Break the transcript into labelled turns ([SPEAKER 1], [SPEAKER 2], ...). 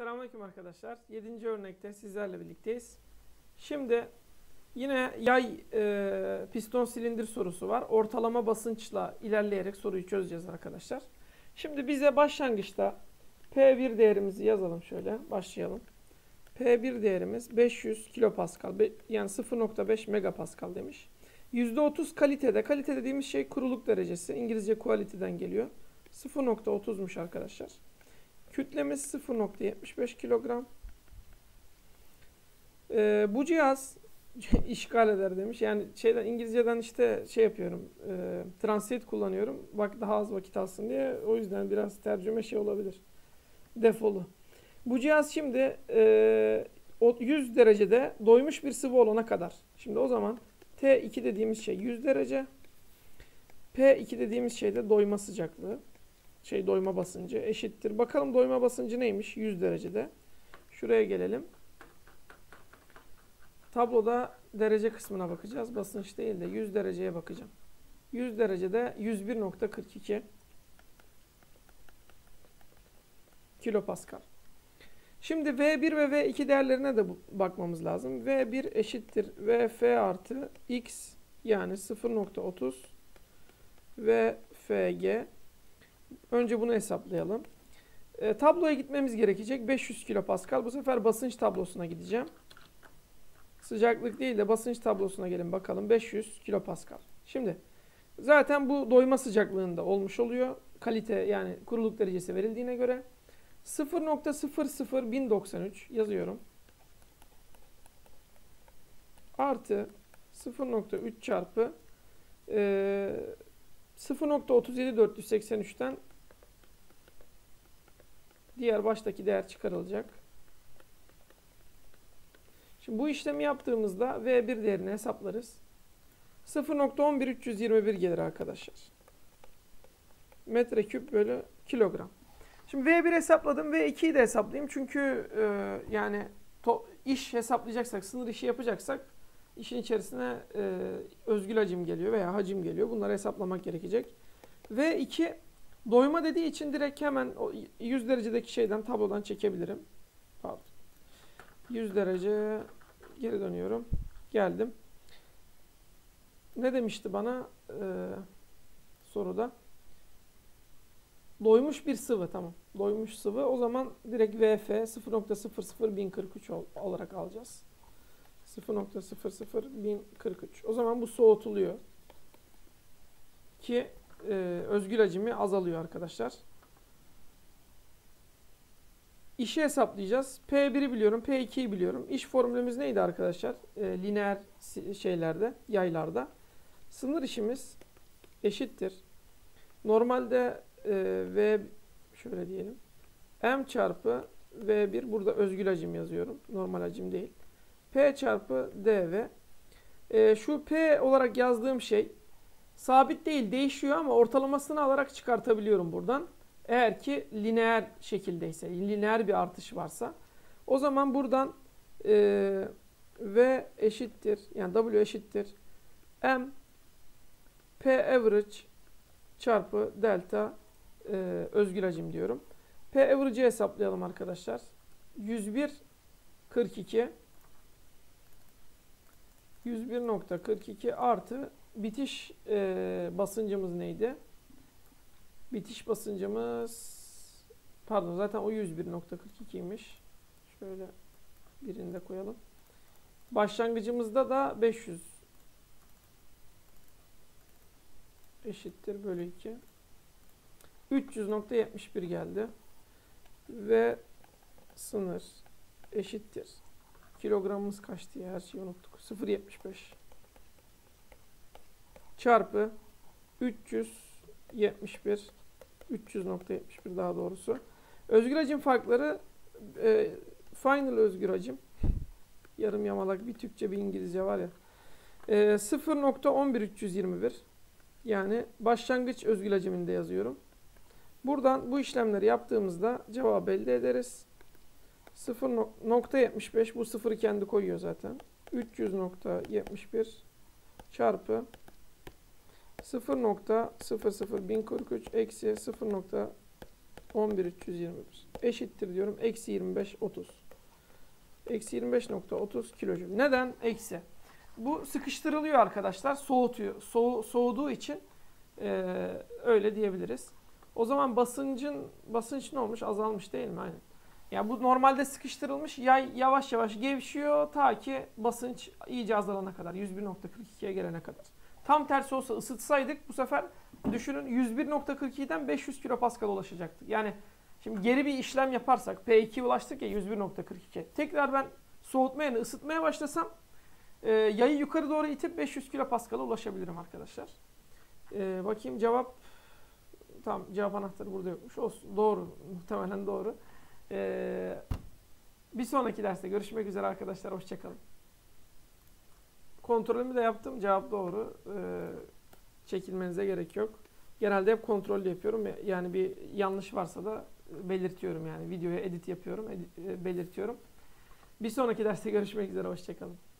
[SPEAKER 1] Selamünaleyküm arkadaşlar. 7. örnekte sizlerle birlikteyiz. Şimdi yine yay piston silindir sorusu var. Ortalama basınçla ilerleyerek soruyu çözeceğiz arkadaşlar. Şimdi bize başlangıçta P1 değerimizi yazalım şöyle. Başlayalım. P1 değerimiz 500 kilopascal yani 0.5 megapascal demiş. %30 kalitede. Kalite dediğimiz şey kuruluk derecesi. İngilizce quality'den geliyor. 0.30'muş arkadaşlar. Kütlemiz 0.75 kilogram. Bu cihaz işgal eder demiş. Yani İngilizceden işte yapıyorum. Translate kullanıyorum. Bak daha az vakit alsın diye. O yüzden biraz tercüme olabilir. Defolu. Bu cihaz şimdi 100 derecede doymuş bir sıvı olana kadar. Şimdi o zaman T2 dediğimiz şey 100 derece. P2 dediğimiz şey de doyma sıcaklığı. Doyma basıncı eşittir. Bakalım doyma basıncı neymiş? 100 derecede. Şuraya gelelim. Tabloda derece kısmına bakacağız. Basınç değil de 100 dereceye bakacağım. 100 derecede 101.42 kilopascal. Şimdi V1 ve V2 değerlerine de bakmamız lazım. V1 eşittir Vf artı X yani 0.30 Vfg. Önce bunu hesaplayalım. Tabloya gitmemiz gerekecek. 500 kilopascal. Bu sefer basınç tablosuna gideceğim. Sıcaklık değil de basınç tablosuna gelin bakalım. 500 kilopascal. Şimdi zaten bu doyma sıcaklığında olmuş oluyor. Kalite yani kuruluk derecesi verildiğine göre 0.00193 yazıyorum. Artı 0.3 çarpı 0.37483'ten diğer baştaki değer çıkarılacak. Şimdi bu işlemi yaptığımızda V1 değerini hesaplarız. 0.11321 gelir arkadaşlar. Metreküp bölü kilogram. Şimdi V1 hesapladım. V2'yi de hesaplayayım. Çünkü yani iş hesaplayacaksak, sınır işi yapacaksak işin içerisine özgül hacim geliyor veya hacim geliyor. Bunları hesaplamak gerekecek. V2 doyma dediği için direkt hemen 100 derecedeki tablodan çekebilirim. Pardon. 100 derece geri dönüyorum. Geldim. Ne demişti bana soruda? Doymuş bir sıvı. Tamam. Doymuş sıvı. O zaman direkt Vf 0.00143 olarak alacağız. 0.00143. O zaman bu soğutuluyor. Ki özgül hacmi azalıyor arkadaşlar. İşi hesaplayacağız. P1'i biliyorum. P2'yi biliyorum. İş formülümüz neydi arkadaşlar? Lineer yaylarda. Sınır işimiz eşittir. Normalde şöyle diyelim. M çarpı V1 burada özgül hacim yazıyorum. Normal hacim değil. P çarpı dV. Şu P olarak yazdığım şey sabit değil, değişiyor ama ortalamasını alarak çıkartabiliyorum buradan. Eğer ki lineer şekildeyse, lineer bir artış varsa. O zaman buradan V eşittir, yani W eşittir M P average çarpı delta özgül hacim diyorum. P average'i hesaplayalım arkadaşlar. 101.42 artı bitiş basıncımız neydi? Bitiş basıncımız pardon zaten o 101.42'ymiş. Şöyle birinde koyalım. Başlangıcımızda da 500 eşittir bölü 2. 300.71 geldi. Ve sınır eşittir. Kilogramımız kaçtı ya? Her şeyi unuttuk. 0.75 çarpı 371 300.71 daha doğrusu. Özgül hacim farkları final özgül hacim. Yarım yamalak bir Türkçe bir İngilizce var ya. 0.11321 yani başlangıç özgül haciminde yazıyorum. Buradan bu işlemleri yaptığımızda cevabı elde ederiz. 0.75 bu sıfırı kendi koyuyor zaten. 300.71 çarpı 0.00143 eksi 0.11321. eşittir diyorum. Eksi 25.30. Eksi 25.30 kilojül. Neden? Eksi. Bu sıkıştırılıyor arkadaşlar. Soğutuyor. Soğuduğu için öyle diyebiliriz. O zaman basınç ne olmuş? Azalmış değil mi? Aynen. Yani bu normalde sıkıştırılmış. Yay yavaş yavaş gevşiyor ta ki basınç iyice azalana kadar. 101.42'ye gelene kadar. Tam tersi olsa ısıtsaydık bu sefer düşünün 101.42'den 500 kilopascal ulaşacaktık. Yani şimdi geri bir işlem yaparsak P2'ye ulaştık ya 101.42. Tekrar ben soğutmaya yani ısıtmaya başlasam yayı yukarı doğru itip 500 kilopascal'a ulaşabilirim arkadaşlar. Bakayım cevap. Tamam, cevap anahtarı burada yokmuş. Olsun. Doğru. Muhtemelen doğru. Bir sonraki derste görüşmek üzere arkadaşlar. Hoşçakalın. Kontrolümü de yaptım. Cevap doğru. Çekinmenize gerek yok. Genelde hep kontrollü yapıyorum. Yani bir yanlış varsa da belirtiyorum. Yani videoya edit yapıyorum. Belirtiyorum. Bir sonraki derste görüşmek üzere. Hoşçakalın.